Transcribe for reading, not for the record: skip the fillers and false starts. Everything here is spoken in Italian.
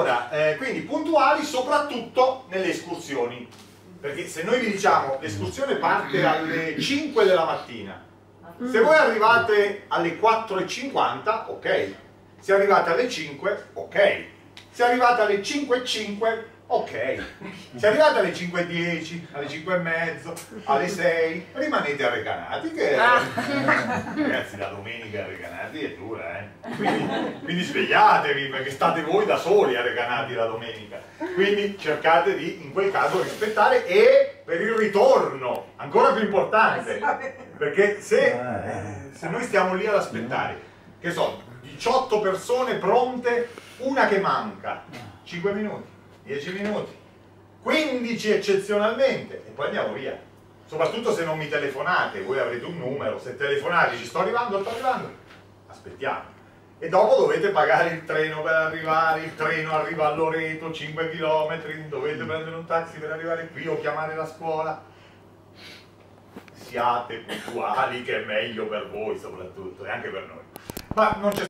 Allora, quindi puntuali soprattutto nelle escursioni, perché se noi vi diciamo l'escursione parte alle 5 della mattina, se voi arrivate alle 4:50, ok, se arrivate alle 5, ok, se arrivate alle 5:05, ok, se arrivate alle 5:10, alle 5:30, alle 6, rimanete a Recanati, che ragazzi la domenica a Recanati è dura, quindi svegliatevi, perché state voi da soli a Recanati la domenica, quindi cercate di in quel caso rispettare, e per il ritorno ancora più importante, perché se noi stiamo lì ad aspettare, che so, 18 persone pronte, una che manca, 5 minuti, 10 minuti, 15 eccezionalmente, e poi andiamo via. Soprattutto se non mi telefonate, voi avrete un numero, se telefonate ci sto arrivando, aspettiamo. E dopo dovete pagare il treno per arrivare, il treno arriva a Loreto, 5 km, dovete prendere un taxi per arrivare qui o chiamare la scuola. Siate puntuali, che è meglio per voi soprattutto, e anche per noi. Ma non c'è